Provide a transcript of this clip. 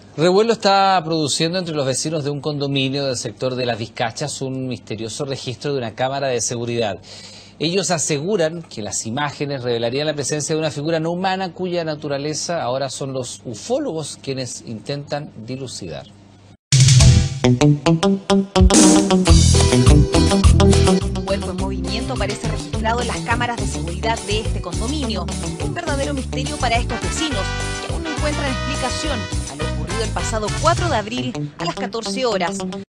Revuelo está produciendo entre los vecinos de un condominio del sector de Las Vizcachas un misterioso registro de una cámara de seguridad. Ellos aseguran que las imágenes revelarían la presencia de una figura no humana cuya naturaleza ahora son los ufólogos quienes intentan dilucidar. Un cuerpo en movimiento aparece registrado en las cámaras de seguridad de este condominio. Un verdadero misterio para estos vecinos que aún no encuentran explicación a lo ocurrido el pasado 4 de abril a las 14 horas.